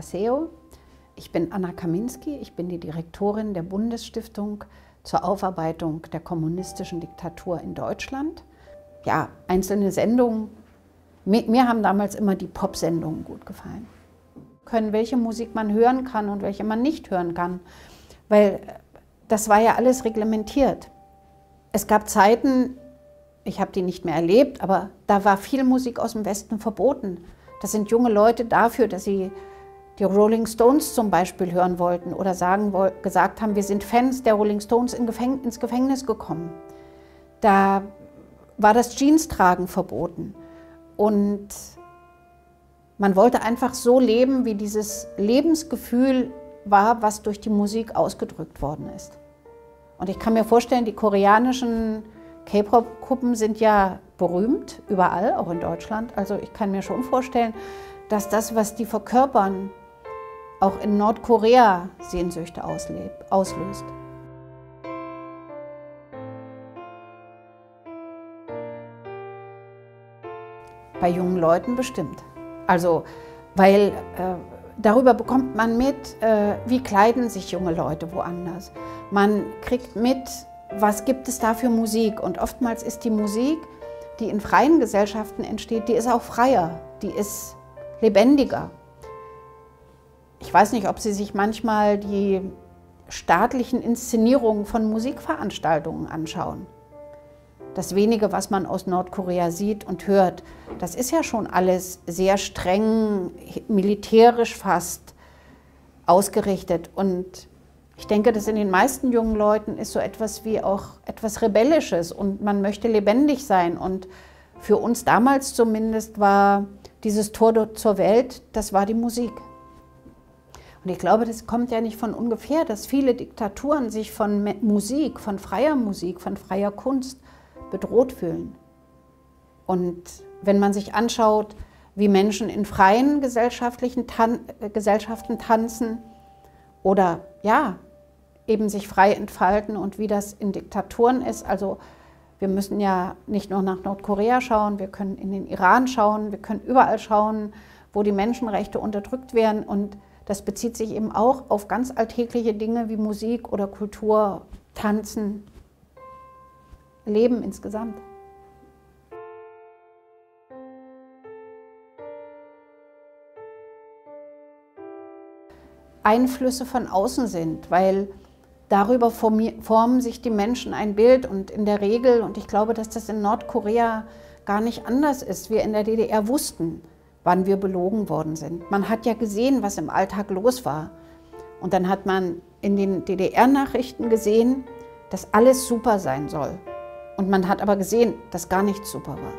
Maceo. Ich bin Anna Kaminski, ich bin die Direktorin der Bundesstiftung zur Aufarbeitung der kommunistischen Diktatur in Deutschland. Ja, einzelne Sendungen. Mir haben damals immer die Pop-Sendungen gut gefallen. Welche Musik man hören kann und welche man nicht hören kann, weil das war ja alles reglementiert. Es gab Zeiten, ich habe die nicht mehr erlebt, aber da war viel Musik aus dem Westen verboten. Das sind junge Leute dafür, dass sie die Rolling Stones zum Beispiel hören wollten oder gesagt haben, wir sind Fans der Rolling Stones ins Gefängnis gekommen. Da war das Jeans-Tragen verboten. Und man wollte einfach so leben, wie dieses Lebensgefühl war, was durch die Musik ausgedrückt worden ist. Und ich kann mir vorstellen, die koreanischen K-Pop-Gruppen sind ja berühmt, überall, auch in Deutschland. Also ich kann mir schon vorstellen, dass das, was die verkörpern, auch in Nordkorea Sehnsüchte auslöst. Bei jungen Leuten bestimmt. Also, weil darüber bekommt man mit, wie kleiden sich junge Leute woanders. Man kriegt mit, was gibt es da für Musik. Und oftmals ist die Musik, die in freien Gesellschaften entsteht, die ist auch freier, die ist lebendiger. Ich weiß nicht, ob Sie sich manchmal die staatlichen Inszenierungen von Musikveranstaltungen anschauen. Das Wenige, was man aus Nordkorea sieht und hört, das ist ja schon alles sehr streng, militärisch fast ausgerichtet. Und ich denke, dass in den meisten jungen Leuten ist so etwas wie auch etwas Rebellisches und man möchte lebendig sein. Und für uns damals zumindest war dieses Tor zur Welt, das war die Musik. Und ich glaube, das kommt ja nicht von ungefähr, dass viele Diktaturen sich von Musik, von freier Kunst bedroht fühlen. Und wenn man sich anschaut, wie Menschen in freien Gesellschaften tanzen oder ja, eben sich frei entfalten und wie das in Diktaturen ist, also wir müssen ja nicht nur nach Nordkorea schauen, wir können in den Iran schauen, wir können überall schauen, wo die Menschenrechte unterdrückt werden und das bezieht sich eben auch auf ganz alltägliche Dinge wie Musik oder Kultur, Tanzen, Leben insgesamt. Einflüsse von außen sind, weil darüber formen sich die Menschen ein Bild und in der Regel, und ich glaube, dass das in Nordkorea gar nicht anders ist, wir in der DDR wussten, wann wir belogen worden sind. Man hat ja gesehen, was im Alltag los war. Und dann hat man in den DDR-Nachrichten gesehen, dass alles super sein soll. Und man hat aber gesehen, dass gar nichts super war.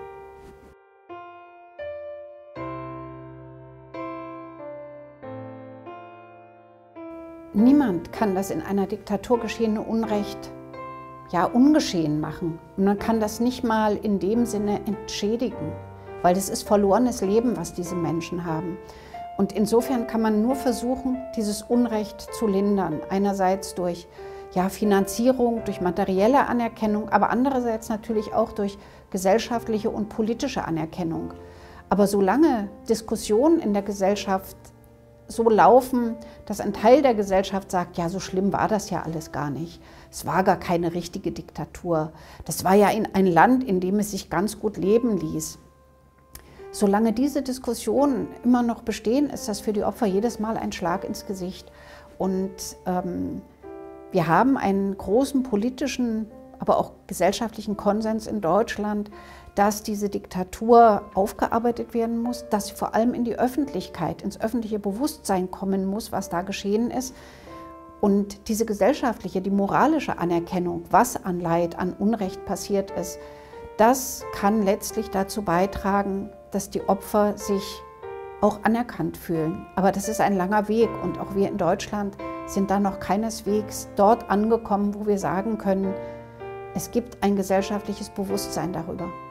Niemand kann das in einer Diktatur geschehene Unrecht ja ungeschehen machen. Und man kann das nicht mal in dem Sinne entschädigen, weil das ist verlorenes Leben, was diese Menschen haben. Und insofern kann man nur versuchen, dieses Unrecht zu lindern. Einerseits durch Finanzierung, durch materielle Anerkennung, aber andererseits natürlich auch durch gesellschaftliche und politische Anerkennung. Aber solange Diskussionen in der Gesellschaft so laufen, dass ein Teil der Gesellschaft sagt, ja, so schlimm war das ja alles gar nicht. Es war gar keine richtige Diktatur. Das war ja ein Land, in dem es sich ganz gut leben ließ. Solange diese Diskussionen immer noch bestehen, ist das für die Opfer jedes Mal ein Schlag ins Gesicht. Und wir haben einen großen politischen, aber auch gesellschaftlichen Konsens in Deutschland, dass diese Diktatur aufgearbeitet werden muss, dass sie vor allem in die Öffentlichkeit, ins öffentliche Bewusstsein kommen muss, was da geschehen ist. Und diese gesellschaftliche, die moralische Anerkennung, was an Leid, an Unrecht passiert ist, das kann letztlich dazu beitragen, dass die Opfer sich auch anerkannt fühlen. Aber das ist ein langer Weg und auch wir in Deutschland sind da noch keineswegs dort angekommen, wo wir sagen können, es gibt ein gesellschaftliches Bewusstsein darüber.